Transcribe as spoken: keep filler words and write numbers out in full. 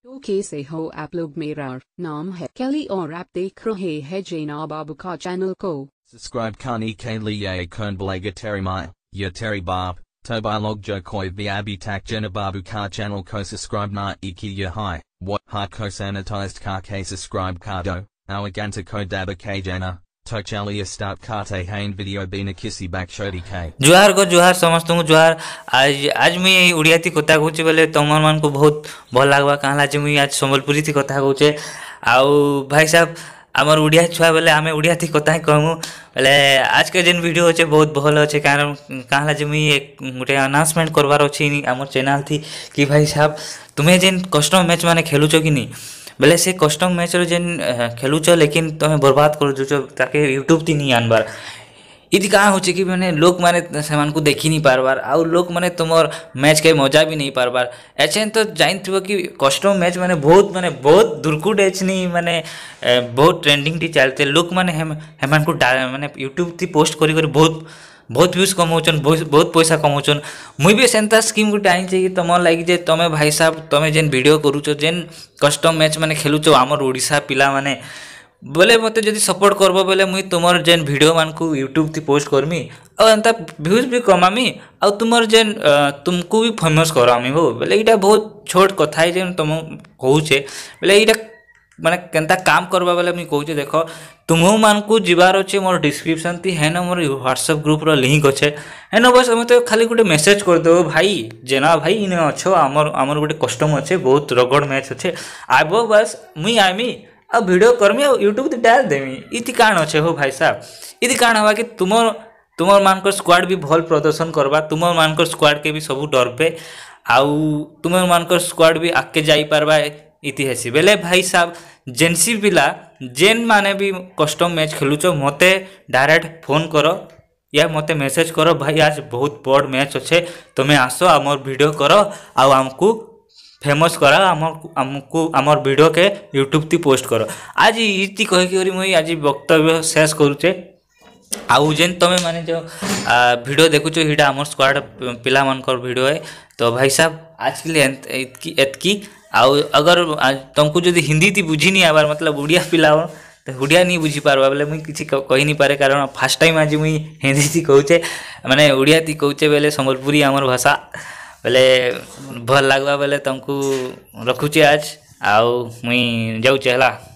तो कैसे हो आप लोग। मेरा नाम है केली और आप देख रहे हैं जेना बाबू का चैनल को सब्सक्राइब करने के लिए कौन बोलेगा तेरी माँ या तेरी बाप तो बालोग जो कोई भी अभी तक जेनाबाbu का चैनल को सब्सक्राइब नहीं किया है वो हाथ को सैनिटाइज्ड करके सब्सक्राइब कर दो और घंटे को दबा के जेना तो चलिए स्टार्ट करते हैं वीडियो बिना किसी बैकशोरी के। जुहार को जुहार समस्त को जुहार। आज आज मुई उड़ियाती कथा कहूँ बोले तुम मान को बहुत भल लगवा कहला जे मुई आज संबलपुरी थी कथा कहूचे आउ भाई साहब आमर उड़िया छुआ बोले आम उड़िया थी कथा कहूँ बोले आज के जेन वीडियो अच्छे बहुत भल अच्छे कारण कहला जे मुई एक गोटे अनाउंसमेंट करवार अच्छी आम चैनल थी कि भाई साहब तुम्हें जेन कस्टम मैच माने खेलुच कि नहीं बोले से कस्टम मैच रो जेन खेलुच लेकिन तुम्हें बर्बाद कर दूच ताके यूट्यूब थी नहीं आनबार इति कहाँ हो कि मैंने लोक माने से को देखी नहीं पारबार आउ लोक माने तुमर मैच के मजा भी नहीं पारबार एचेन तो जान थो कि कस्टम मैच माने बहुत माने बहुत दुर्कुट एच नहीं माने बहुत ट्रेंडिंग टी चलते लोक माने हम हेमान को माने यूट्यूब थी पोस्ट करी करी बहुत बहुत व्यूज कमाउन बहुत पैसा कमाउन मुई भी सेंता स्कीम गोटे आई कि तुम लगे तुम भाई साहब तुम जेन वीडियो करूच जेन कस्टम मैच माने खेलुच आमर ओडिशा पिला माने बोले मत जब सपोर्ट करब बोले मुई तुमर जेन वीडियो मान को यूट्यूब थी पोस्ट करमी और एंता व्यूज भी कमामी और तुमर जेन तुमको भी फेमस करामी हो बोले यहाँ बहुत छोट कथा है जेन तुम कहूचे बोले यहाँ माने केंता काम करबा बोले मुई कहूचे देख तुम मान को जीवार अच्छे मोर डिस्क्रिप्शन थी है ना मोर व्हाट्सएप ग्रुप रो लिंक अच्छे है ना बस मत खाली गोटे मेसेज कर दो भाई जेना भाई इने अच्छो आमर आमर गोटे कस्टम अच्छे बहुत रगड़ मैच अच्छे आब बस मुई आमी आ वीडियो करमी और यूट्यूब ते डाल देमी इति कारण अच्छे हो भाई साहब इति कारण हवा कि तुमर तुमर मानकर स्क्वाड भी भल प्रदर्शन करबा तुमर मानकर स्क्वाड के भी सब डरबे आउ तुमर मानकर स्क्वाड भी आगे जाई पारबा इति हेसी बेले भाई साहब जेनसी पिला जेन माने भी कस्टम मैच खेलुच मते डायरेक्ट फोन करो या मते मैसेज करो भाई आज बहुत बड़ मैच अच्छे तुम्हें आसो आमर वीडियो करो आउ आमको फेमस करा आमर आमको आमर वीडियो के यूट्यूब ती पोस्ट करो आज इति कहि मुई आज वक्तव्य शेष करूचे आउ जेन तुम माने जो वीडियो देखुच हिटा आमर स्क्वाड पिला मानकर वीडियो है तो भाई साहब आज के लिए एतकी एतकी आउ अगर तुमको जो हिंदी थी बुझी नहीं आबार मतलब उड़िया पिला तो उड़िया नहीं बुझी पारबा बोले मुई किसी कही नहीं पारे कारण फास्ट टाइम आज मुई हिंदी थी कहूचे माने उड़िया थी कहूचे बोले संबलपुरी आमर भाषा बोले भल लगवा बोले तुमको रखुचे आज आउ मुई जाऊचे हला।